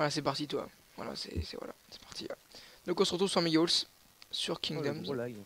Ah, c'est parti, toi. Voilà, voilà, c'est parti. Ouais. Donc, on se retrouve sur Megahols, sur Oh, le Kingdoms. gros lag.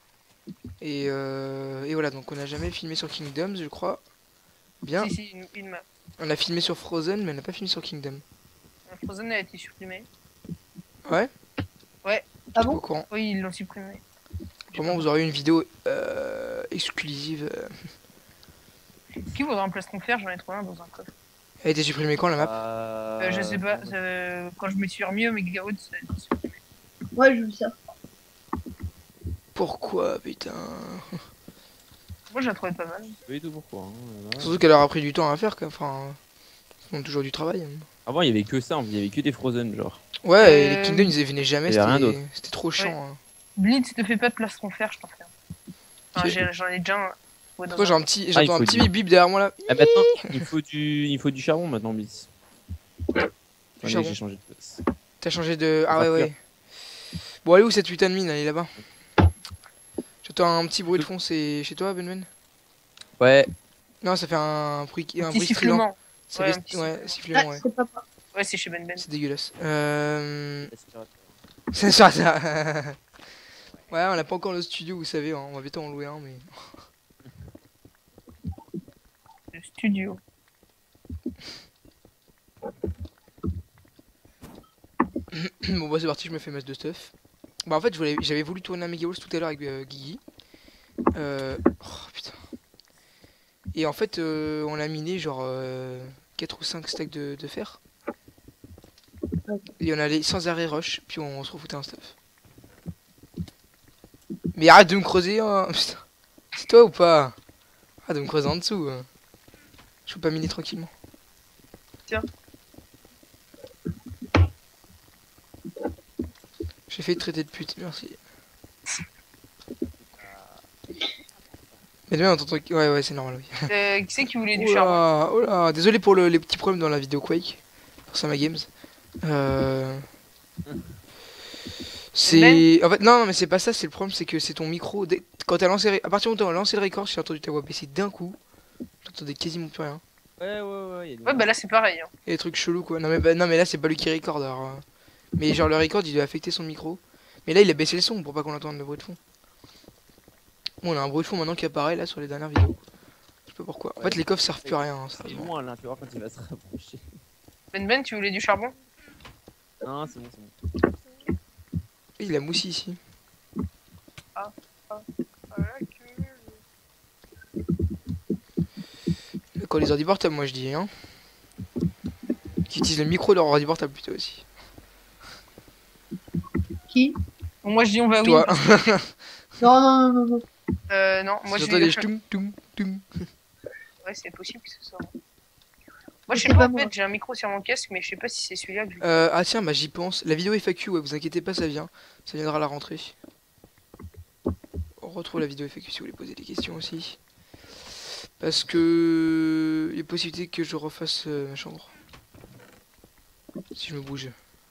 Et voilà, donc on n'a jamais filmé sur Kingdoms, je crois. Bien. Si, une map. On a filmé sur Frozen, mais on n'a pas filmé sur Kingdom. Frozen a été supprimé. Ouais. Ouais. J'étais Ah pas bon? au courant. Oui, ils l'ont supprimé. Comment vous aurez une vidéo exclusive Qui voudrait un plastron fer? J'en ai trouvé un dans un coffre. Elle a été supprimée quand la map Je sais pas. Quand je me suis remis au Megawood, ça a été supprimé. Ouais, je veux ça. Pourquoi, putain? Moi, je la trouvais pas mal. Pas du tout pourquoi. Hein, voilà. Surtout qu'elle aura pris du temps à faire, quoi. Enfin, on a toujours du travail. Avant il y avait que ça, il y avait que des Frozen genre. Ouais, et les Kingdoms ils venaient jamais, il y avait rien d'autre. c'était trop chiant. Hein. Blitz, te fais pas de plastron fer, je t'en fais un. Enfin, Ok. j'en ai déjà un. Ouais, Pourquoi j'ai un petit, j'entends un petit du- bip bip derrière moi là? Ah maintenant il faut du charbon maintenant Blitz. Attendez, charbon. j'ai changé de place. T'as changé de. Ah Ça ouais, va ouais. Bon, elle est où cette putain de mine? Elle est là-bas. J'entends un petit bruit de fond, c'est chez toi, Benwen? Ouais. Non, ça fait un bruit, Un un petit bruit strident. sifflement. Ça Ouais, fait un petit ouais, sifflement. sifflement, Ah, ouais. c'est papa. Ouais, c'est chez Ben Ben. C'est dégueulasse. Aspirateur. C'est ça, ça. Ouais, on n'a pas encore le studio, vous savez, hein. On va bientôt en louer un, mais. Le studio. Bon, bah c'est parti, je me fais masse de stuff. Bah, en fait, j'avais voulu tourner un Mega Walls tout à l'heure avec Guigui. Oh putain. Et en fait, on a miné genre 4 ou 5 stacks de fer. Et on allait sans arrêt rush, puis on se refoutait un stuff. Mais arrête de me creuser, hein. Putain. C'est toi ou pas? Arrête de me creuser en dessous. Je peux pas miner tranquillement. Tiens. J'ai fait traiter de pute, merci. Mais demain on t'entend. Ouais, c'est normal, oui. Qui c'est qui voulait du Oh charbon? là, oh là, désolé pour les petits problèmes dans la vidéo Quake. Pour Sama Games. C'est. En fait, non, mais c'est pas ça, c'est le problème, c'est que c'est ton micro. Quand t'as lancé. À partir du moment où t'as lancé le record, j'ai entendu ta voix baisser d'un coup. J'entendais quasiment plus rien. Ouais. Y a des Ouais, bah là, c'est pareil. Hein. Et des trucs chelous quoi. Non, mais là, c'est pas lui qui record. Alors, mais genre, le record il doit affecter son micro. Mais là, il a baissé le son pour pas qu'on entende le bruit de fond. Bon, on a un bruit de fond maintenant qui apparaît là sur les dernières vidéos. Je sais pas pourquoi. En fait, les coffres servent plus à rien. Hein, C'est sérieusement. loin là, tu vois quand il va se rapprocher. Ben Ben, tu voulais du charbon? Non, c'est bon. Et il a moussi ici. Quand les ordi portables, moi je dis, hein. Qui utilisent le micro de leur ordi portable plutôt aussi. Qui? Bon, moi, je dis on va oui. Toi. Non. Non, moi, je J'entends des dis. ch'toum, toum, toum. Ouais, c'est possible que ce soit. Moi, je sais C'est pas, pas en moi. fait, j'ai un micro sur mon casque, mais je sais pas si c'est celui-là que je. Ah tiens, bah j'y pense. La vidéo FAQ, ouais, vous inquiétez pas, ça vient. Ça viendra à la rentrée. On retrouve la vidéo FAQ si vous voulez poser des questions aussi. Parce que... Il y a possibilité que je refasse ma chambre. Si je me bouge.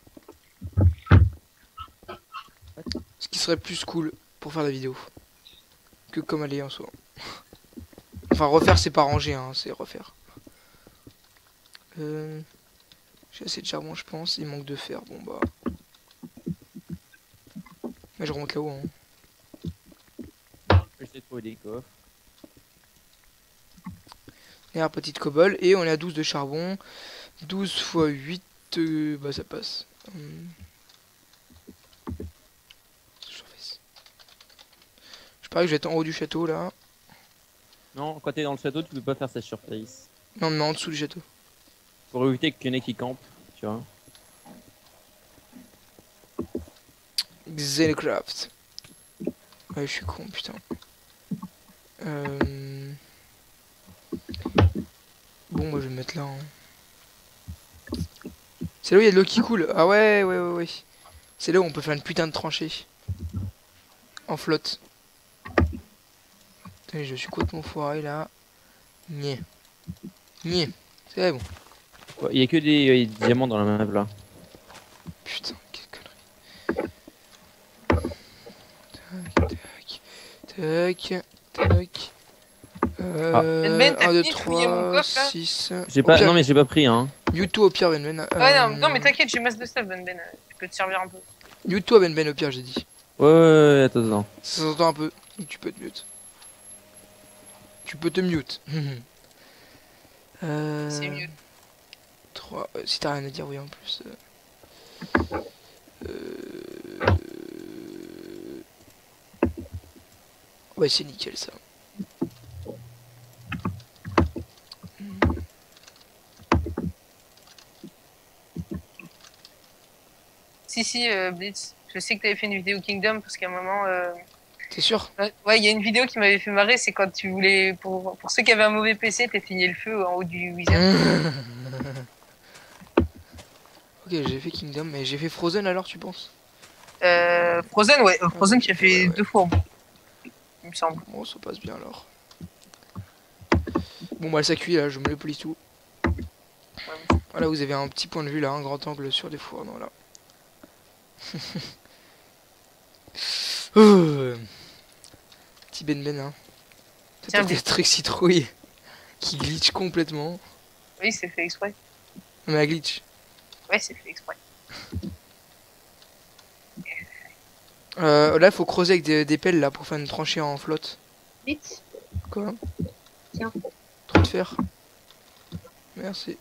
Ce qui serait plus cool pour faire la vidéo. Que comme elle est en soi. Enfin, refaire c'est pas ranger, hein, c'est refaire. J'ai assez de charbon, je pense. Il manque de fer. Bon, bah. Mais je remonte là-haut. Hein. Je vais trouver des coffres. Et un petite cobble. Et on est à 12 de charbon. 12 x 8. Bah, ça passe. Je parie que je vais être en haut du château là. Non, quand t'es dans le château, tu peux pas faire ça sur face. Non, mais en dessous du château. Pour éviter qu'il y en ait qui campent, tu vois. Xelecraft. Ouais, je suis con, putain. Bon, moi je vais me mettre là. Hein. C'est là où il y a de l'eau qui coule. Ah ouais. C'est là où on peut faire une putain de tranchée. En flotte. Attendez, je suis complètement foiré là. Niais. C'est bon. Ouais, il y a que des diamants dans la map là. Putain, quelle connerie. Tac. Ben, t'as 1, 2, fini de fouiller mon 3, coffre, là 6. J'ai pas, non mais j'ai pas pris hein. Mewtwo au pire, Ben Ben. Ouais, non, mais t'inquiète, j'ai masse de stuff, Ben. Tu peux te servir un peu. Mewtwo à Ben Ben au pire, j'ai dit. Ouais, attends, attends. Ça s'entend un peu, donc tu peux te mute. Tu peux te mute. C'est mieux. 3. Si t'as rien à dire, oui, en plus. Ouais, c'est nickel ça. Si, Blitz. Je sais que t'avais fait une vidéo Kingdom parce qu'à un moment. T'es sûr? Ouais, il y a une vidéo qui m'avait fait marrer, c'est quand tu voulais. Pour ceux qui avaient un mauvais PC, t'éteignais le feu en haut du Wizard. Ok, j'ai fait Kingdom, mais j'ai fait Frozen alors, tu penses? Frozen, ouais. Frozen, tu as fait Ouais. 2 fois, il me semble. Bon, ça passe bien alors. Bon, bah, ça cuit là, je me le polis tout. Voilà, vous avez un petit point de vue là, un grand angle sur les fours, voilà. Petit Ben Ben, hein. Tiens, T'as des trucs citrouilles qui glitch complètement. Oui, c'est fait exprès. Mais à glitch. Ouais, c'est fait exprès. Là, il faut creuser avec des pelles là pour faire une tranchée en flotte. Vite. Quoi? Tiens. Trop de fer. Merci.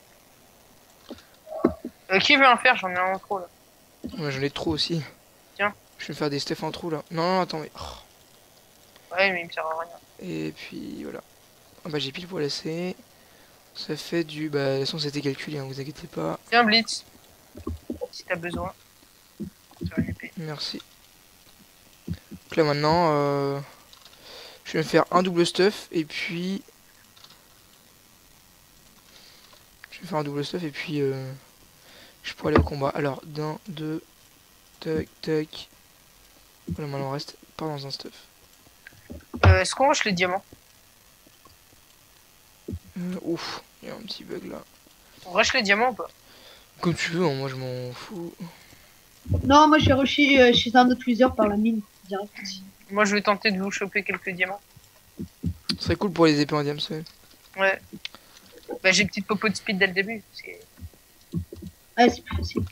Qui veut en faire? J'en ai un en trop là. Ouais, j'en ai trop aussi. Tiens. Je vais me faire des steps en trou là. Non, non, attends, mais. Ouais, mais il me sert à rien. Et puis voilà. Ah bah j'ai pile pour laisser. Ça fait du. Bah de toute façon c'était calculé, hein, vous inquiétez pas. Tiens, Blitz. Si t'as besoin. Sur une épée. Merci. Donc là maintenant, je vais me faire un double stuff et puis. Je vais faire un double stuff et puis. Je pourrais aller au combat. Alors, d'un, deux, tac, tac. Voilà, maintenant on reste pas dans un stuff. Est-ce qu'on rush les diamants? Ouf, il y a un petit bug là. On rush les diamants ou pas? Comme tu veux, hein, moi je m'en fous. Non, moi je suis rushé chez un autre user par la mine. Direct. Moi, je vais tenter de vous choper quelques diamants. Ce serait cool pour les épées en diams, ouais. Ouais. Bah, j'ai une petite popo de speed dès le début. Ouais, c'est plus facile.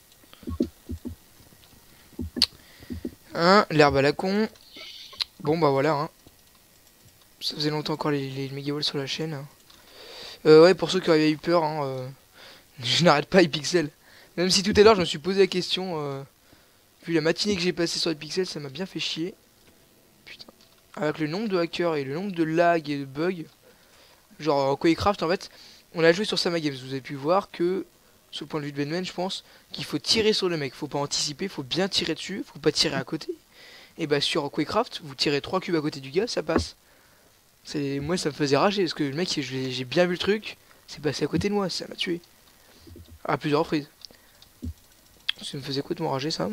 Hein, l'herbe à la con. Bon bah voilà, hein. Ça faisait longtemps encore les méga walls sur la chaîne. Ouais, pour ceux qui avaient eu peur, hein, je n'arrête pas les pixels. Même si tout à l'heure je me suis posé la question, vu la matinée que j'ai passée sur les pixels, ça m'a bien fait chier. Putain. Avec le nombre de hackers et le nombre de lags et de bugs, genre Quakecraft en fait, on a joué sur Sama Games, vous avez pu voir que, sur le point de vue de Benman, je pense, qu'il faut tirer sur le mec, faut pas anticiper, faut bien tirer dessus, faut pas tirer à côté. Et bah sur Quakecraft, vous tirez 3 cubes à côté du gars, ça passe. Moi ça me faisait rager, parce que le mec, j'ai bien vu le truc, c'est passé à côté de moi, ça m'a tué. À plusieurs reprises. Ça me faisait complètement rager ça.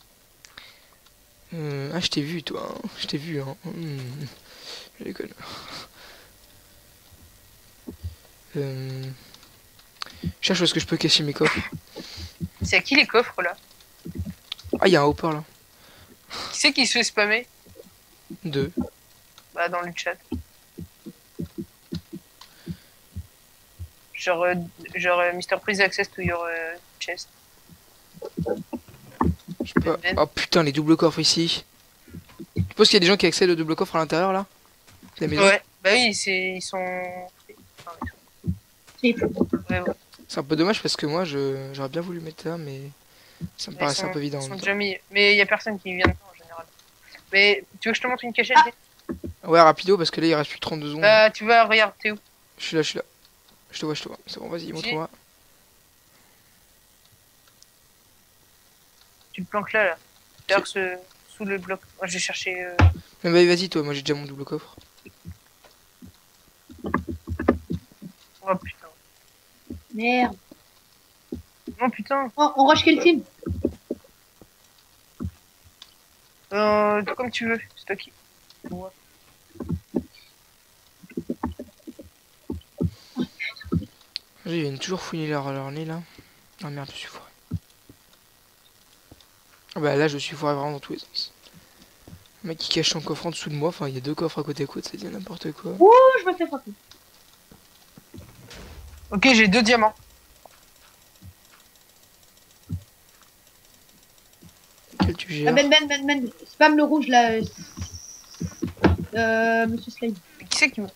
Ah je t'ai vu toi, hein. Je t'ai vu hein. Je déconne. Cherche où est-ce que je peux cacher mes coffres. C'est à qui les coffres là? Ah, il y a un hopper là. Qui c'est qui se fait spammer? 2. Bah, dans le chat. Genre, Mr. Please access to your chest. Je sais pas. Oh putain, les doubles coffres ici. Tu penses qu'il y a des gens qui accèdent au double coffre à l'intérieur là? La maison. Ouais, bah oui, ils sont. C'est Ouais. C'est un peu dommage parce que moi j'aurais bien voulu mettre ça, mais ça me paraissait un peu évident. Ils en sont même temps. déjà mis. Mais il y a personne qui vient dedans en général. Mais tu veux que je te montre une cachette? Ouais, rapido parce que là il reste plus que 32 secondes. Bah, tu vas, regarde, t'es où? Je suis là, je suis là. Je te vois, je te vois. C'est bon, vas-y, montre-moi. Tu le planques là. D'ailleurs, sous le bloc. Moi, j'ai cherché. Mais bah, vas-y, toi, moi j'ai déjà mon double coffre. Oh putain. Merde. Non, putain. Oh, on rush quel team? Comme tu veux, c'est toi qui. Ouais. Ils viennent toujours fouiner leur nez là. Ah merde, je suis foiré. Ah bah là, je suis foiré vraiment dans tous les sens. Le mec qui cache son coffre en dessous de moi, enfin il y a 2 coffres à côté à côte, c'est dit n'importe quoi. Oh, je me fais frapper. Ok, j'ai 2 diamants. Quel tu gères? Ah, Ben, spam le rouge là. Monsieur Slade. Mais qui c'est qui me...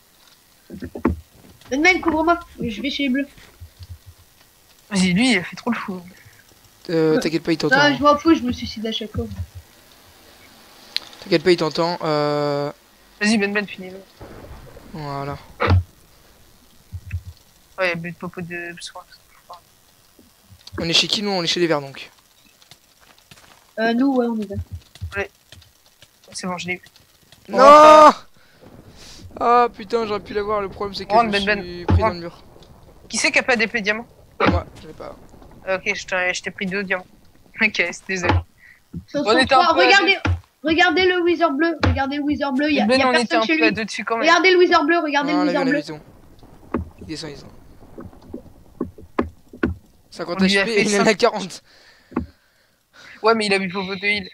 Ben, couvre-moi. Je vais chez les bleus. Vas-y, lui, il a fait trop le fou. T'inquiète pas, il t'entend. Ah, hein. je m'en fous, je me suicide à chaque fois. T'inquiète pas, il t'entend. Vas-y, Ben, finis-le. Voilà. Ouais, il y a but de popo de soin. On est chez qui nous? On est chez les verts donc. Nous, ouais, on est là. C'est bon, je l'ai eu. Non. Ah putain, j'aurais pu l'avoir. Le problème c'est que Rentre, je me Ben, suis pris dans rentre. le mur. Qui c'est qui a pas d'épée diamant? Moi, je l'ai pas. Ok, je t'ai pris 2 diamants. Ok, c'est désolé. Sur On était un peu à regardez le wizard bleu. Regardez le wizard bleu. Il y a Ben, on était personne un chez peu à lui. 2 dessus quand même. Regardez le wizard bleu. Regardez Non, le on l'a vu, wizard on l'a bleu. vu, c'est bon. Il descend, il descend. 50 On lui a HP, fait il en a 5. 40. Ouais, mais il a bu popo de heal.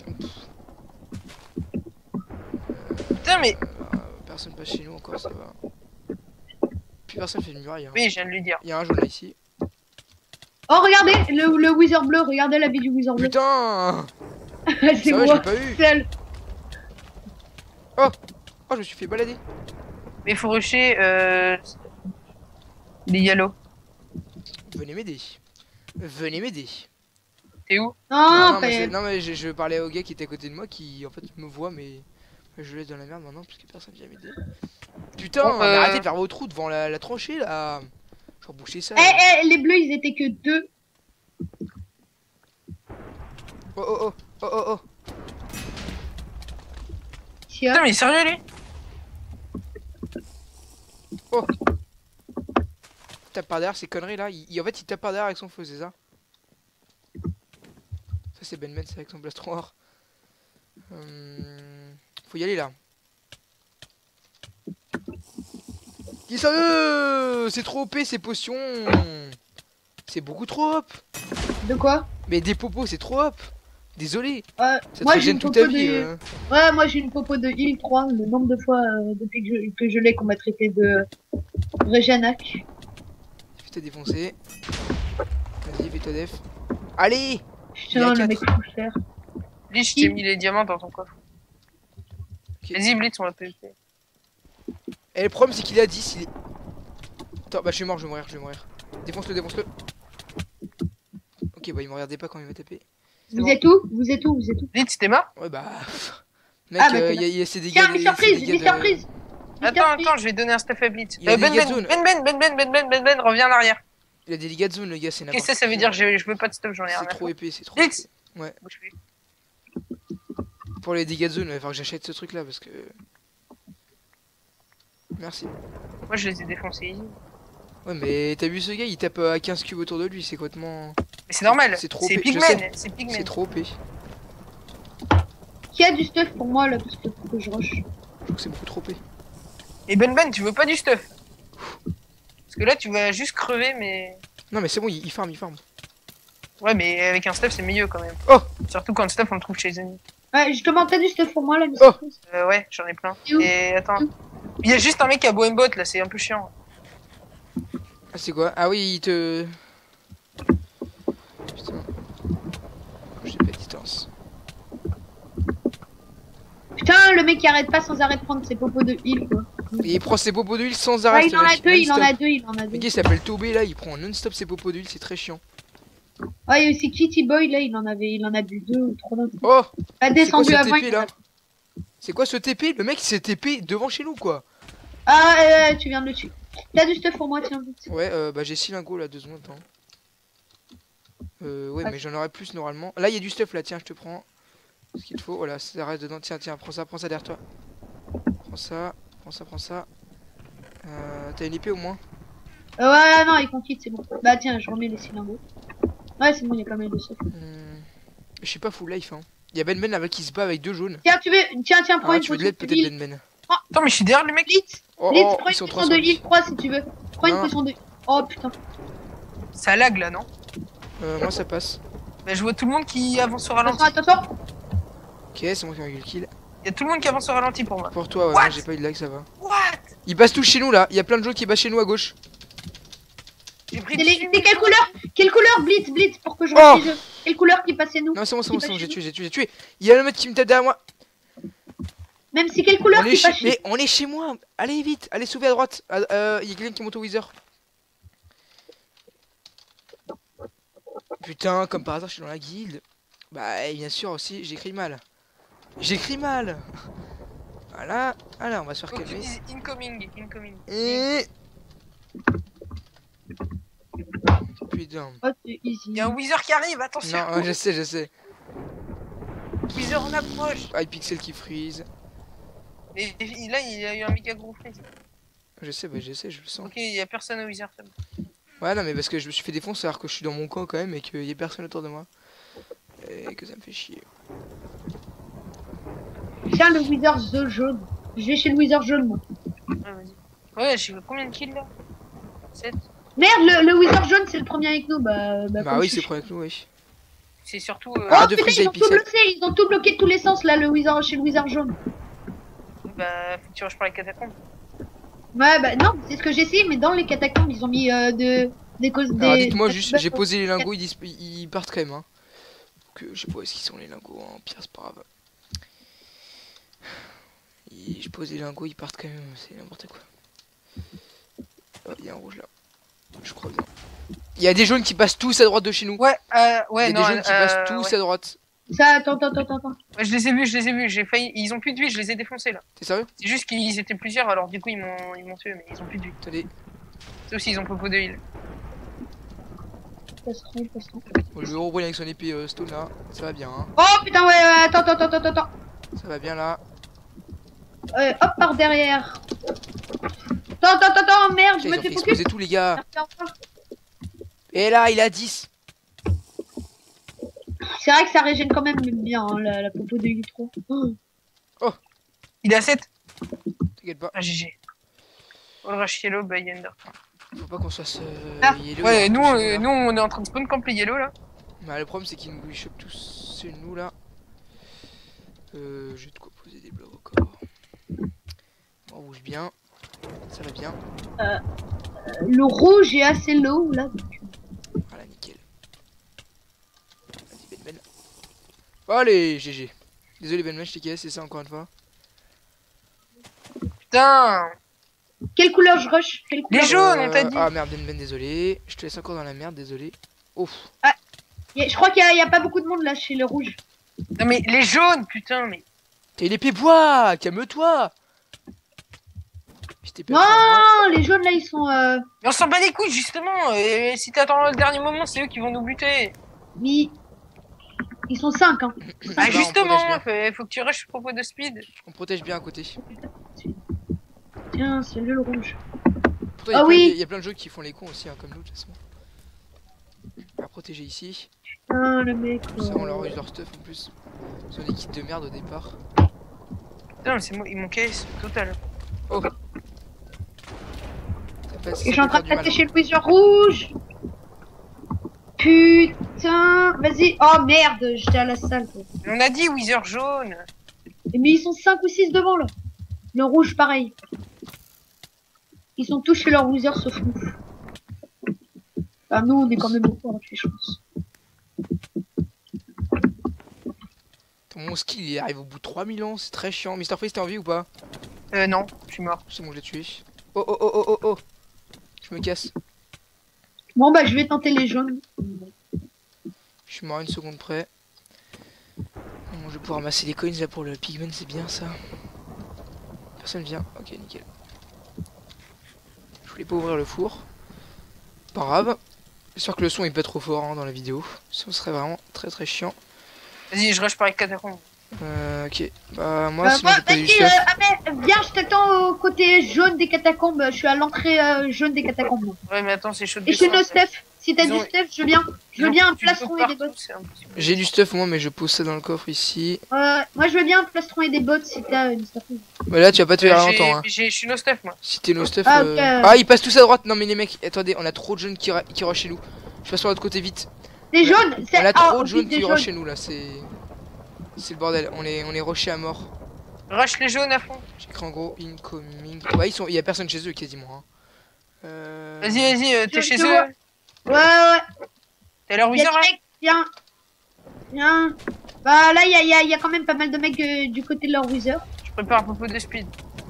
Putain, mais... Personne passe chez nous encore, ça va. Puis personne fait une muraille. Hein. Oui, je viens de lui dire. Il y a un jaune là ici. Oh, regardez le wizard bleu. Regardez la vie du wizard bleu. Putain. C'est Sérieux, je l'ai moi. pas eu. Seul. Oh, je me suis fait balader. Mais il faut rusher les yellow. Venez m'aider. Venez m'aider. T'es où? Non, mais je parlais au gars qui était à côté de moi qui en fait me voit mais je le laisse dans la merde maintenant parce que personne vient m'aider. Putain, Bon, mais arrêtez de faire vos trous devant la tranchée là. Je vais reboucher ça. Là. les bleus, ils étaient que 2. Oh. Tiens. Putain, mais sérieux, lui? Tape par derrière ces conneries là. En fait, il tape par derrière avec son feu, c'est ça? Ça, c'est Ben, c'est avec son blastron. Faut y aller là. Il est sérieux. C'est trop OP ces potions. C'est beaucoup trop hop. De quoi? Mais des popos, c'est trop hop. Désolé. Ouais, Ça te moi j'ai régène une toute popo ta vie. de... Ouais, moi j'ai une popo de heal 3, le nombre de fois depuis que je l'ai qu'on m'a traité de Réganac. Fais-toi défoncer. Vas-y, fais-toi def. Allez. Putain, Il y a le mec 4. faut le faire. Blitz, je t'ai mis les diamants dans ton coffre. Ok. Vas-y, Blitz, on va PvP. Et le problème, c'est qu'il est à 10. Il est... Attends, bah je suis mort, je vais mourir. Défonce-le. Ok, bah il me regardait pas quand il m'a tapé. C'est Vous bon. êtes où? Vous êtes où? Blitz, t'es mort? Ouais, bah. Mec, Ah, bah, t'es il y a ces dégâts. Tiens, Mister Freeze, Mister Freeze. Attends, je vais donner un stuff à Blitz. Il y a des Ben, dégâts de zone. Ben, reviens en arrière. Il a des dégâts de zone, le gars, c'est n'importe Qu'est-ce que ça veut dire? Je veux pas de stuff, j'en ai rien C'est à trop foutre. épais, c'est trop Blitz. épais. Ouais. Bouge plus. Pour les dégâts de zone, il va falloir que j'achète ce truc là parce que. Merci. Moi, je les ai défoncés easy. Ouais, mais t'as vu ce gars, il tape à 15 cubes autour de lui, c'est complètement. Mais c'est normal. C'est trop C'est OP, je Pigman. sais. C'est Pigman. C'est trop OP. Qui a du stuff pour moi là? Parce que faut que je rush. Je trouve que c'est beaucoup trop OP. Et Ben, tu veux pas du stuff? Parce que là, tu vas juste crever, mais. Non, mais c'est bon, il farm. Ouais, mais avec un stuff, c'est mieux quand même. Oh. Surtout quand le stuff, on le trouve chez les ennemis. Ouais, justement, t'as du stuff pour moi là, Mister Oh. Freeze. Ouais, j'en ai plein. Et où? Et attends. Il y a juste un mec qui a beau bot là, c'est un peu chiant. Ah, c'est quoi? Ah oui, il te. Putain. J'ai pas de distance. Putain, le mec qui arrête pas sans arrêt de prendre ses popos de heal quoi. Et il prend ses popos d'huile sans Ah, arrêt. il en a deux, il en a deux. Le gars il s'appelle Tobé là, il prend non-stop ses popos d'huile, c'est très chiant. Ouais, il y a aussi Kitty Boy là, il en a bu 2 ou 3 d'autres. Oh! Il a C'est quoi descendu ce avant. TP là? C'est quoi ce TP? Le mec il s'est TP devant chez nous quoi. Ah, tu viens de le tuer. T'as du stuff pour moi, tiens, vite. Ouais, bah j'ai 6 lingots là, 2 secondes. Attends. Ouais, Ah. mais j'en aurais plus normalement. Là il y a du stuff là, tiens, je te prends. Ce qu'il te faut, voilà, ça reste dedans. Tiens, prends ça derrière toi. Prends ça. T'as une épée au moins? Ouais, non, il compte, c'est bon. Bah tiens, je remets les cylindres. Ouais, c'est bon, il y a pas mal de stuff. Je suis pas full life hein. Il y a Ben avec qui se bat avec 2 jaunes. Tiens, tiens, prends Ah, une tu veux de potion l'aide de peut-être heal. Ben. Attends, mais je suis derrière les mecs. Blitz, Oh, Blitz, oh, prends ils une sont potion de 300. heal 3 si tu veux. Prends une Non. potion de... Oh putain. Ça lag là, non? Moi ça passe. Bah, je vois tout le monde qui avance au ralenti. Attention. Ok, c'est moi qui ai eu le kill. Y a tout le monde qui avance au ralenti pour moi. Pour toi, ouais, What moi j'ai pas eu de lag, ça va. What? Ils passent tous chez nous là, il y a plein de gens qui passent chez nous à gauche. J'ai pris C'est quelle couleur? Quelle couleur? Blitz, Blitz, pour que je Oh vois les jeux. Quelle couleur qui passait nous? Non, c'est bon, Qui passe j'ai chez tué, j'ai tué. Il y a le mec qui me tape derrière moi. Même si quelle couleur qui passe chez Mais on est chez moi. Allez vite, allez sauver à droite. Il y a quelqu'un qui monte au Wither. Putain, comme par hasard, je suis dans la guilde. Bah, et bien sûr aussi, j'écris mal. J'écris mal. Voilà, on va se faire Faut que tu calmer. dises incoming. Et... Putain. Oh, c'est easy. Y a un Wither qui arrive, attention. Non, je sais. Wither en approche. Hypixel qui freeze. Et là, il y a eu un méga gros freeze. Je sais, je le sens. Ok, y a personne au Wither. Ouais, non, mais parce que je me suis fait défoncer alors que je suis dans mon coin quand même et qu'il y a personne autour de moi. Et que ça me fait chier. Tiens, le Wither jaune. Je vais chez le Wither jaune, moi. Ouais, vas-y. Ouais, j'ai combien de kills là? 7. Merde, le Wither jaune, c'est le premier avec nous. Bah comme Oui, je c'est suis- le premier avec nous, oui. C'est surtout. Oh Arrête de putain, friser ils ont tout Hypixel. bloqué, ils ont tout bloqué de tous les sens là, le Wither chez le Wither jaune. Bah, faut que tu rushes par les catacombes. Ouais, bah non, c'est ce que j'essaie, mais dans les catacombes, ils ont mis des causes. Alors Des... dites-moi juste, j'ai posé les lingots, ils partent quand même. Hein. Donc, je sais pas où est-ce qu'ils sont les lingots, hein. Pire, c'est pas grave. J'ai posé les lingots, ils partent quand même, c'est n'importe quoi. Oh, il y a un rouge là. Je crois bien. Il y a des jaunes qui passent tous à droite de chez nous. Ouais, Il y ouais, a non. des jaunes qui passent tous ouais. à droite. Ça, attends. Ouais, je les ai vus, j'ai failli. Ils ont plus de vie, je les ai défoncés là. T'es sérieux? C'est juste qu'ils étaient plusieurs, alors du coup ils m'ont tué, mais ils ont plus de vie. Attendez. C'est aussi, ils ont popo de heal. Passe-trop. Bon, le héros brûle avec son épée stone là. Ça va bien, hein. Oh putain, ouais, attends. Ça va bien là. Hop, par derrière. Attends, merde, je Ils me ont fais fait focus. exploser tous les gars. Et là, il a 10. C'est vrai que ça régène quand même bien, hein, la popo de Ultra. Il est à 7. T'inquiète pas. Ah, GG. All rush yellow by Ender. Faut pas qu'on soit Ah, yellow, Ouais, hein, nous, touché, là. nous on est en train de spawn camp les yellow là. Bah, le problème c'est qu'ils nous chopent tous chez nous là. J'ai de quoi poser des blocs encore. On rouge bien. Ça va bien. Le rouge est assez low là. Voilà, nickel. Vas-y, Ben. Allez, GG. Désolé Ben, je t'ai cassé, c'est ça encore une fois. Putain. Quelle couleur je rush? Quelle Les couleur jaunes, on t'a dit. Ah merde, Ben, désolé. Je te laisse encore dans la merde, désolé. Ouf. Je crois qu'il y a pas beaucoup de monde là chez le rouge. Non mais les jaunes, putain, mais. T'es l'épée bois, calme-toi. Je t'ai Non, perdu. les jaunes là ils sont. Mais on s'en bat les couilles justement. Et si t'attends le dernier moment, c'est eux qui vont nous buter. Ils sont 5 hein. Ça Ah va, on justement, protège faut que tu rushes propos de speed. On protège bien à côté. Tiens, c'est le rouge. Pourtant, il y a Ah plein- oui. il y a plein de jeux qui font les cons aussi, hein, comme nous de toute façon. On va protéger ici. Ah, le mec. Ça, on leur use leur stuff en plus. Ils ont des kits de merde au départ. Putain, mais c'est moi, ils m'ont case total. Oh. Ça Et je suis en train de passer chez le Wither rouge. Putain. Vas-y. Oh merde, j'étais à la salle. Quoi. On a dit Wither jaune. Mais ils sont 5 ou 6 devant là. Le rouge pareil. Ils sont tous chez leur Wither sauf nous. Enfin, nous on est quand même beaucoup en je pense. Mon skill il arrive au bout de 3000 ans, c'est très chiant. Mr. Freeze, t'es en vie ou pas? Non, je suis mort. C'est bon, je l'ai tué. Oh. Je me casse. Bon bah je vais tenter les jaunes. Je suis mort à une seconde près. Bon, je vais pouvoir ramasser les coins là pour le pigment, c'est bien ça. Personne vient. Ok, nickel. Je voulais pas ouvrir le four. Pas grave. J'espère que le son est pas trop fort hein, dans la vidéo. Ce serait vraiment très chiant. Vas-y, je rush par les catacombes. Ok. Bah, moi, sinon, Moi, j'ai posé du vas-y, stuff. Ahmed, viens, je t'attends au côté jaune des catacombes. Je suis à l'entrée jaune des catacombes. Ouais, mais attends, c'est chaud de Et chez descendre, nos Steph, si t'as Ils du ont- Steph, je veux bien. Je veux bien un plastron et des bottes. J'ai du stuff moi, mais je pose ça dans le coffre ici. Moi, je veux bien un plastron et des bottes si t'as une Steph. Bah là, tu vas pas te faire longtemps. Hein. Je suis no stuff, moi. Si t'es no stuff. Ah, ok. Ah, ils passent tous à droite. Non, mais les mecs, attendez, on a trop de jeunes qui rushent chez nous. Je passe sur l'autre côté vite. Les Ouais. jaunes, c'est On a trop de vite, jeunes des qui jaunes. rushent chez nous là. C'est le bordel. On est rushés à mort. Rush les jaunes à fond. J'écris en gros incoming. Ouais, il y a personne chez eux quasiment. Hein. Vas-y, t'es je chez te eux. vois. Ouais. T'as leur Il y a wizard des là? mecs, viens. Bah là, il y a quand même pas mal de mecs du côté de leur wizard. Je prépare un popo de speed.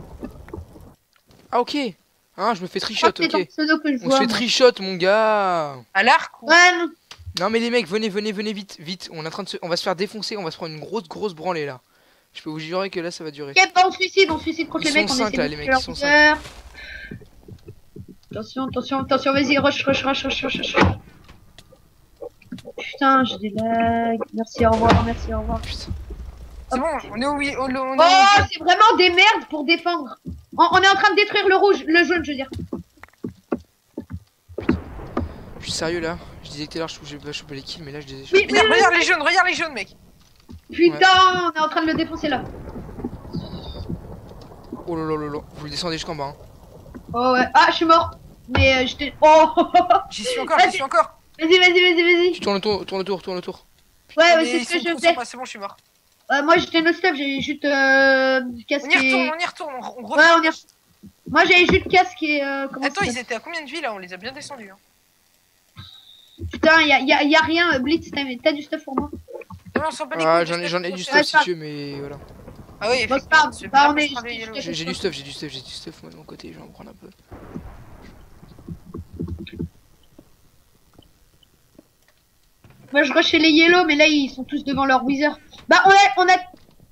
Ah ok. Hein, je me fais Je trichot, crois que c'est ton ok. pseudo que je On vois. se fait moi. trichot mon gars. À l'arc ou... Ouais, non. Non mais les mecs, venez vite. On est en train de on va se faire défoncer, on va se prendre une grosse branlée là. Je peux vous jurer que là ça va durer. Ok, bah, on suicide contre Ils les mecs. sont On cinq, essaie là, de les mecs, tuer leur ils sont wizard. Attention, vas-y, rush. Putain, j'ai des lags. Merci, au revoir. Putain. C'est bon, on est au oui, on est Oh, c'est vraiment des merdes pour défendre. On est en train de détruire le jaune, je veux dire. Je suis sérieux là. Je disais que tout à l'heure je vais choper les kills, mais là je disais. Oui, Regarde les jaunes, mec. Putain, on est en train de le défoncer là. Oh là. Vous le descendez jusqu'en bas. Hein. Oh ouais. Ah, je suis mort. Mais j'étais. Oh. J'y suis encore. Vas-y. Tu tournes autour. Ouais, Mais c'est ils ce que sont je trop fais. sympas, c'est bon, je suis mort. Moi j'étais no stuff, j'avais juste casque On et... y retourne, on Ouais, refait. on y retourne. Moi j'avais juste casque et comment Attends, ça ils étaient à combien de vies là? On les a bien descendus. Hein. s'appelle. Putain, y a rien, Blitz, t'as du stuff pour moi. Non, on s'en bat les Ah, couilles, j'en ai du c'est stuff si Ouais, tu veux, mais voilà. Ah oui, Bon, c'est pas effectivement, grave. c'est Bah, bien, on est- je prends des yellows. J'ai du stuff moi de mon côté, je vais en prendre un peu. Moi je rushais les yellow, mais là ils sont tous devant leur wizard. Bah on a...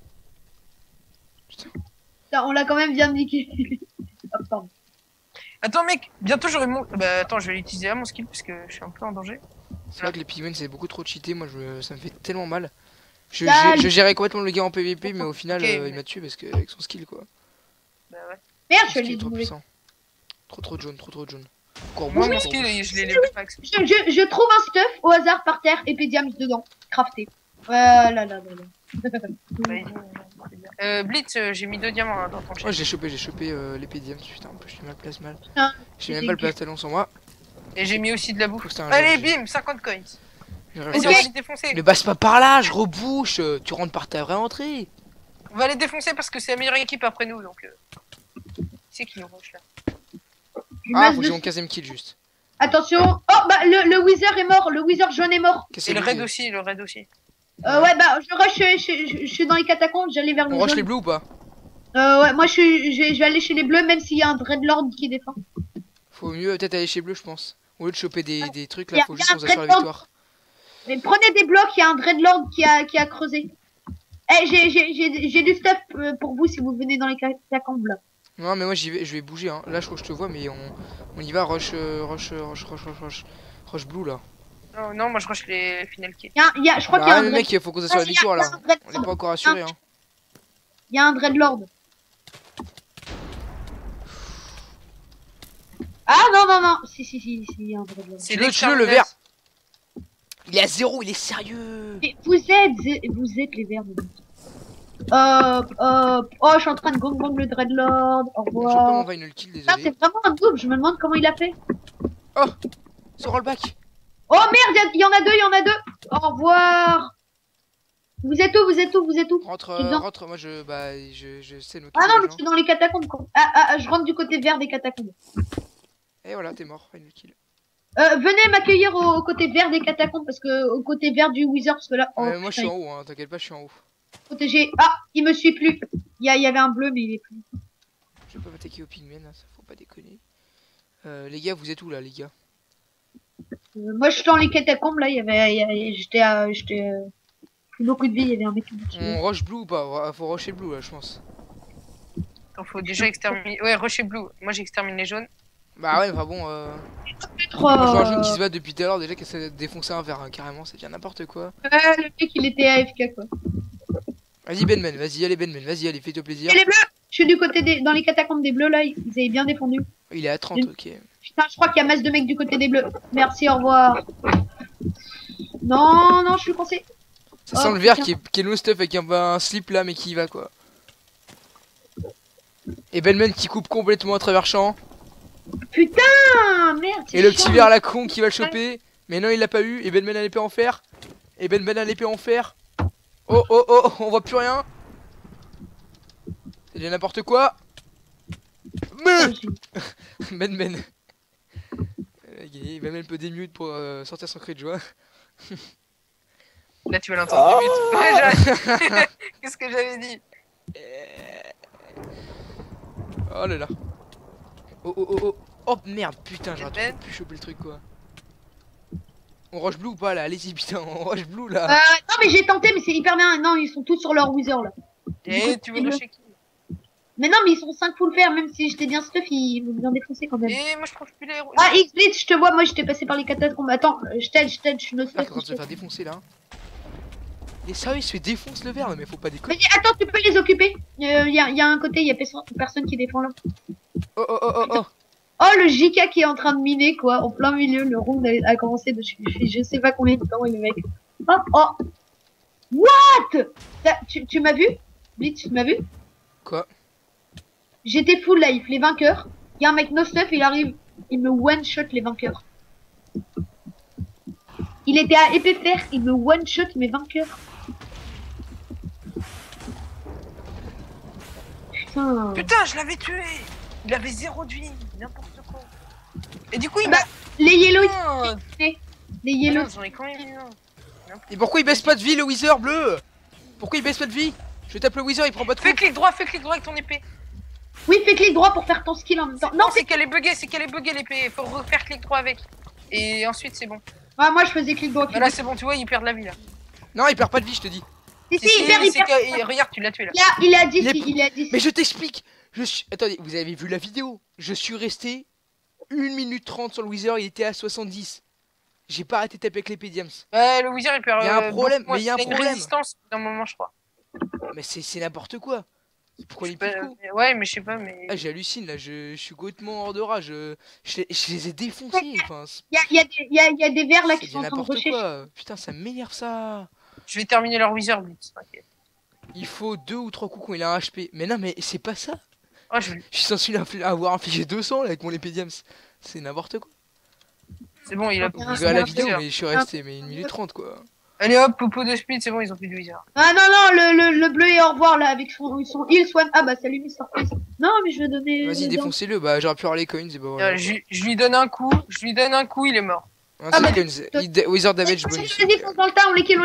Putain, on l'a quand même bien niqué. Oh, pardon. Attends, mec, bientôt j'aurai mon. Bah, attends, je vais l'utiliser à mon skill parce que je suis un peu en danger. C'est vrai que les pigments c'est beaucoup trop cheaté, moi ça me fait tellement mal. Je Dalle. gérais complètement le gars en PVP, mais au final Ok, il m'a tué parce que avec son skill quoi. Bah, ouais. Merde, Son je skill l'ai est trop doublé. puissant. Trop de jaune. Encore Moi, beaucoup, mon encore skill, je l'ai Oui. level max. Je trouve un stuff au hasard par terre et pédiams dedans. Crafté. Voilà. Blitz, j'ai mis 2 diamants hein, dans ton Oh, chest. j'ai chopé l'épée diams, putain, en plus je mal place mal. Putain, J'ai même pas le platalon sur moi. Et j'ai mis aussi de la bouffe. Faut que c'était un Allez, jaune, bim, 50 coins. j'ai- Vas-y, Ok. on va les défoncer. Ne passe pas par là, je rebouche. Tu rentres par ta vraie entrée. On va les défoncer parce que c'est la meilleure équipe après nous, donc. C'est qui nous rush là? Je Ah, masse faut que j'ai dessus. mon 15ème kill juste. Attention. Oh bah le wizard est mort. Le wizard jaune est mort. Qu'est-ce Et que le c'est raid aussi, le raid aussi. Ouais bah je rush, je suis dans les catacombes, j'allais vers le On rush jaune. les bleus ou pas? Ouais, moi je vais aller chez les bleus même s'il y a un dreadlord qui défend. Faut mieux peut-être aller chez bleu, je pense. Au lieu de choper des trucs Y là, a- faut y a juste un qu'on s'assure la dreadlord. victoire. Mais prenez des blocs, il y a un dreadlord qui a creusé. Eh, j'ai du stuff pour vous si vous venez dans les catacombes là. Non, mais moi je vais bouger. Hein. Là, je crois que je te vois, mais on y va. Rush blue là. Non, moi je rush les final kills. Je crois Bah, qu'il y a un le dread- mec, faut qu'on s'assure la Vas-y, victoire y a là. un dreadlord. On est pas encore assuré. Hein. Il y a un dreadlord. Ah non. Si, il y a un dreadlord. C'est Tue-le, le vert. Il est à 0, il est sérieux. Mais vous êtes les verts. Oh, je suis en train de gang le dreadlord. Au Je peux pas revoir. m'envoyer une kill, Putain, désolé. c'est vraiment un double, je me demande comment il a fait. Ce rollback. Oh merde, il y en a deux. Au revoir. Vous êtes où Rentre, Je suis dedans. rentre. Moi je sais nous. Ah non, mais je suis dans les catacombes. Quoi. Je rentre du côté vert des catacombes. Et voilà, t'es mort. Final kill. Venez m'accueillir au côté vert des catacombes parce que au côté vert du wizard parce que là. Oh, Moi je putain, suis en haut, hein. T'inquiète pas, je suis en haut. protégé. Ah, il me suit plus. Il y avait un bleu mais il est plus. Je vais pas m'attaquer aux pigmen, là, ça faut pas déconner. Les gars, vous êtes où là, les gars? Moi je suis dans les catacombes là. J'étais plus beaucoup de vie. Il y avait un mec qui me tuait. On rush blue ou pas? Faut rusher blue là, je pense. Il faut déjà exterminer. Ouais, rusher blue. Moi j'extermine les jaunes. Bah ouais, enfin bon. Trop, Moi je vois un jaune qui se bat depuis tout à l'heure déjà qui essaie de défoncer un verre, hein, carrément, c'est bien n'importe quoi. le mec il était AFK quoi. Vas-y Benman, vas-y, allez, fais-toi plaisir. Et les bleus. Je suis du côté dans les catacombes des bleus là. Ils avaient bien défendu. Il est à 30, ok. Putain, je crois qu'il y a masse de mecs du côté des bleus. Merci, au revoir. Non, je suis coincé. Ça sent le verre qui est no stuff avec un slip là, mais qui y va quoi. Et Benman qui coupe complètement à travers champ. Putain, merde. c'est Et le chiant. petit verre à la con qui va le choper. Mais non, il l'a pas eu. Et Benman a l'épée en fer. Oh, on voit plus rien. C'est déjà n'importe quoi. Men. Il va même un peu démute pour sortir son cri de joie. Là, tu vas l'entendre du but. Ouais, qu'est-ce que j'avais dit? Oh là là. Oh. Oh merde, putain, j'aurais Ben. trop pu choper le truc quoi. On rush blue ou pas là? Allez-y, putain, on rush blue là. Non, mais j'ai tenté, mais c'est hyper bien. Non, ils sont tous sur leur wither là. Et tu veux rusher qui? Mais non, mais ils sont 5 full faire, même si j'étais bien stuff, ils m'ont bien défoncé quand même. Et moi, je trouve plus les héros. Ah, X-Blitz, je te vois, moi j'étais passé par les catacombes. Attends, je t'aide, je suis no Ah, stuff. quand se faire défoncer là. Il est sérieux, il se fait défoncer le verre, mais faut pas déconner. Mais attends, tu peux les occuper. Y a un côté, y a personne qui défend là. Oh. Oh, le JK qui est en train de miner, quoi, en plein milieu. Le round a commencé dessus. Je sais pas combien de temps est le mec. Oh. What? Tu m'as vu? Blitz, tu m'as vu? Quoi? J'étais full life, les vainqueurs. Y a un mec no stuff, il arrive, il me one-shot les vainqueurs. Il était à épée fer, il me one-shot mes vainqueurs. Putain. Putain, je l'avais tué. Il avait 0 de vie. N'importe quoi. Et du coup, il Bah, m'a. les yellow, Putain. les Ah yellow. non, j'en ai quand même eu un. Et pourquoi il baisse pas de vie le Wither bleu? Pourquoi il baisse pas de vie? Je tape le Wither, il prend pas de coup. Fais clic droit avec ton épée. Oui, fais clic droit pour faire ton skill en même temps. Non, c'est qu'elle est buggée, l'épée. Faut refaire clic droit avec. Et ensuite, c'est bon. ah, moi je faisais clic droit. Bah là, c'est bon, tu vois, il perd de la vie là. Non, il perd pas de vie, je te dis. Si, il perd. Regarde, tu l'as tué là. Il est à 10, Il est- il est à 10. Mais je t'explique. Attendez, vous avez vu la vidéo? Je suis resté 1 minute 30 sur le Wither, il était à 70. J'ai pas arrêté de taper avec l'épée Diams. Ouais, le Wizard il perd. Il y a un problème, beaucoup moins. mais il y a un Il a une problème. résistance d'un moment, je crois. Mais c'est n'importe quoi. Pourquoi il pique coup? Ouais, mais je sais pas, mais. Ah, j'hallucine là, je suis complètement hors de rage. Je les ai défoncés. Enfin, Il y a des vers là qui c'est sont en train de n'importe rusher. quoi. Putain, ça m'énerve ça. Je vais terminer leur Wizard, Blitz, t'inquiète. Il faut 2 ou 3 coups quand il a un HP. Mais non, mais c'est pas ça. Oh, Je suis censé avoir infligé 200 là avec mon épée Diams. C'est n'importe quoi. C'est bon, il a. Vous verrez la vidéo, mais je suis resté 1 minute 30 quoi. Allez hop, popo de speed, c'est bon, ils ont plus de Wizard. Ah non, le bleu est au revoir là avec son heal swan. Ah bah salut Mr. Face. Non, mais je vais donner. Vas-y, défoncez-le. Bah, j'aurais pu avoir les coins. Et bah, voilà. Je lui donne un coup, il est mort. Ah, Ah, c'est les coins. Wizard damage bonus. Vas-y, fonce dans le tas, on les kill.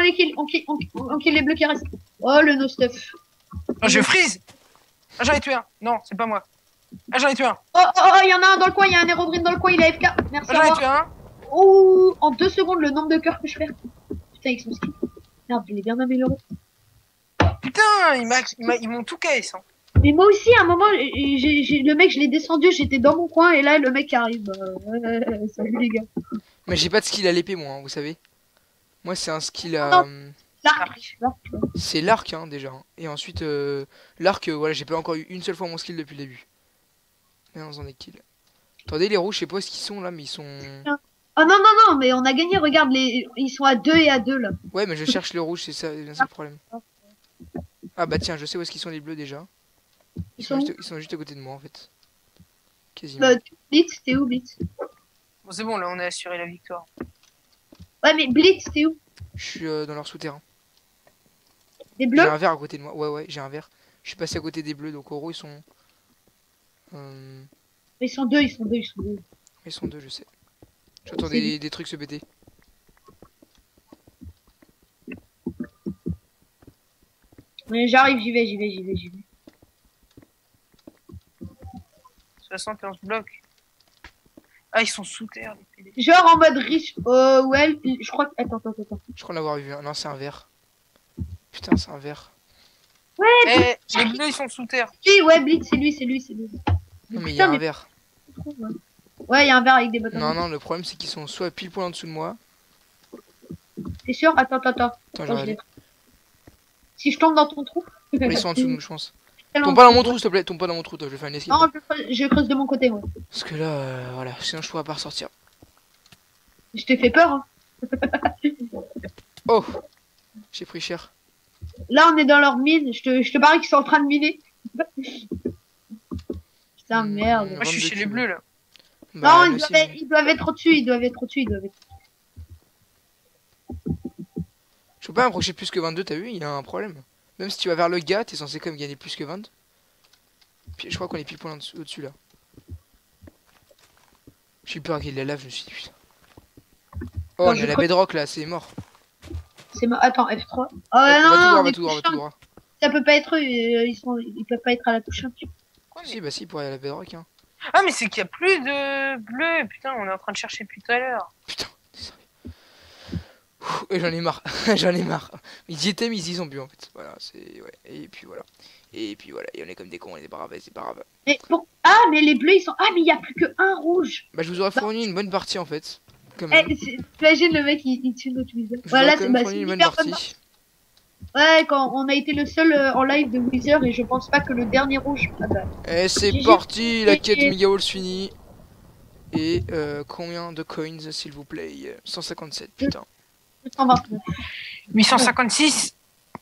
On kill les bleus qui restent. Oh le no stuff. Oh, je freeze. Ah, j'en ai tué un. Non, c'est pas moi. Ah, j'en ai tué un. Oh, il y en a un dans le coin, il y a un Aerobrine dans le coin, il est AFK. Merci. Ah, j'en ai tué un. Oh, en 2 secondes, le nombre de cœurs que je perds. Putain, avec son skill. Merde, il est bien amélioré. Putain, ils m'ont tout KS. Hein. Mais moi aussi, à un moment, le mec, je l'ai descendu, j'étais dans mon coin, et là, le mec arrive. Salut les gars. Mais j'ai pas de skill à l'épée, moi, hein, vous savez. Moi, c'est un skill à. L'arc. C'est l'arc, hein, déjà. Et ensuite, l'arc, voilà, j'ai pas encore eu une seule fois mon skill depuis le début. Mais on en est kill. Attendez, les rouges, je sais pas où ils sont là, mais ils sont. Oh non, mais on a gagné, regarde, ils sont à 2 et à 2 là. Ouais, mais je cherche le rouge, c'est ça le problème. Ah bah tiens, je sais où est-ce qu'ils sont les bleus déjà. Ils sont juste à côté de moi en fait. Quasiment. Blitz, t'es où, Blitz? Bon, c'est bon, là, on a assuré la victoire. Ouais, mais Blitz, t'es où? Je suis dans leur souterrain. Les J'ai bleus? un verre à côté de moi. Ouais, j'ai un verre. Je suis passé à côté des bleus, donc en gros ils sont. Ils sont deux. Ils sont deux, je sais. J'entends des trucs se péter. Mais j'arrive, j'y vais. 71 blocs. Ah, ils sont sous terre, les PD. Genre en mode riche. Ouais, je crois que. Attends. Je crois en avoir vu un. Non, c'est un verre. Putain, c'est un verre. Eh, les bleus, ils sont sous terre. Oui, ouais, Blitz, c'est lui. Non, mais il y a un verre. Ouais, il y a un verre avec des bottes. Non, le problème c'est qu'ils sont soit pile poil en dessous de moi. T'es sûr? Attends. Attends, je vais je regarder. l'ai. Si je tombe dans ton trou. Ils sont en dessous de nous, je pense. Tellement Tombe pas dans mon trou, s'il te plaît. Tombe pas dans mon trou, toi. Je vais faire une escape. Non, je creuse de mon côté, moi. Parce que là, voilà. Sinon, je pourrais pas ressortir. Je t'ai fait peur, hein. Oh! J'ai pris cher. Là, on est dans leur mine. Je te parie qu'ils sont en train de miner. Putain, merde. Moi, je suis chez les bleus, là. Bah, Non, ils doivent être au-dessus. Je peux pas m'approcher plus que 22, t'as vu? Il y a un problème. Même si tu vas vers le gars, t'es censé quand même gagner plus que 20. Je crois qu'on est pile poil au-dessus là. J'ai eu peur qu'il y ait de la lave, je me suis dit putain. Oh, Non, on je a la crois- bedrock là, c'est mort. Attends, F3. Oh On va non, tout voir, on va les tout voir, on va touches tout voir. ça peut pas être eux, ils peuvent pas être à la touche 1. Pourquoi, Si, mais- bah si, pour aller à la bedrock. Hein. Ah, mais c'est qu'il y a plus de bleu. Putain, on est en train de chercher depuis tout à l'heure. Putain, t'es sérieux. Ouh, et j'en ai marre, j'en ai marre. Ils y étaient, mais ils y sont plus en fait. Voilà, c'est. Ouais, et puis voilà. Et puis voilà, et on est comme des cons, on est braves, c'est pas grave. Mais bon, ah, mais les bleus ils sont. Ah, mais il y a plus que un rouge. Bah, je vous aurais fourni une bonne partie en fait. Quand Eh, même. t'imagines le mec il tue notre Wither. Je vous Voilà, aurais quand c'est même bah, fourni c'est une bonne hyper bonne partie. Ouais, quand on a été le seul en live de Wither et je pense pas que le dernier rouge. Ah bah, Et c'est GG. parti, la quête GG. Mega Walls finie. Et combien de coins s'il vous plaît? 157, putain. 229. 856.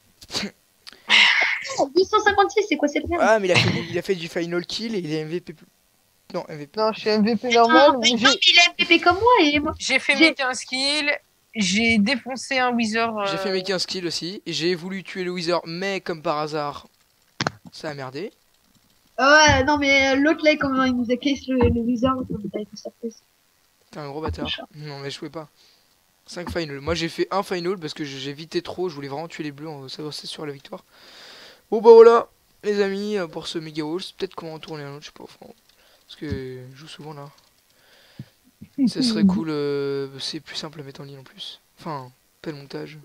856, c'est quoi cette merde? Ah, mais il a fait du final kill et il est MVP. Non, MVP. Non, je suis MVP Ah, normal. mais non, mais il est MVP comme moi et moi. J'ai fait J'ai- mes 15 kills. J'ai défoncé un Wither. J'ai fait mes 15 kills aussi. Et j'ai voulu tuer le Wither, mais comme par hasard, ça a merdé. Ouais, non, mais l'autre là, comment il nous a case le Wither, ça a été surprise. T'es un gros bâtard. Non, mais je pouvais pas. 5 finals. Moi j'ai fait un final parce que j'ai vité trop. Je voulais vraiment tuer les bleus en s'avancer sur la victoire. Bon, bah voilà, les amis, pour ce Mega Walls. Peut-être qu'on va en tourner un autre, je sais pas. Franchement. Parce que je joue souvent là. Ça serait cool. C'est plus simple à mettre en ligne en plus. Enfin, pas le montage.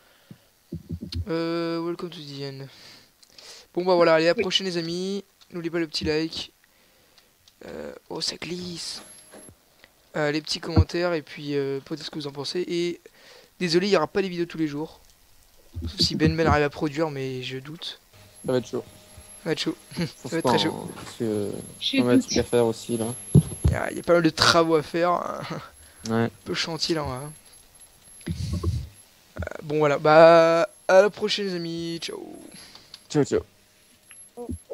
Welcome to the end. Bon, bah voilà, allez, à la prochaine, les amis. N'oubliez pas le petit like. Oh, ça glisse. Les petits commentaires et puis peut-être ce que vous en pensez. Et désolé, il n'y aura pas les vidéos tous les jours. Sauf si Ben arrive à produire, mais je doute. Ça va être chaud. Ça va être chaud. Ça va être très chaud. Parce que Je on a des doute. trucs à faire aussi là. Il y a pas mal de travaux à faire. Un Ouais. peu chantier là. Bon voilà, bah à la prochaine les amis. Ciao. Ciao ciao.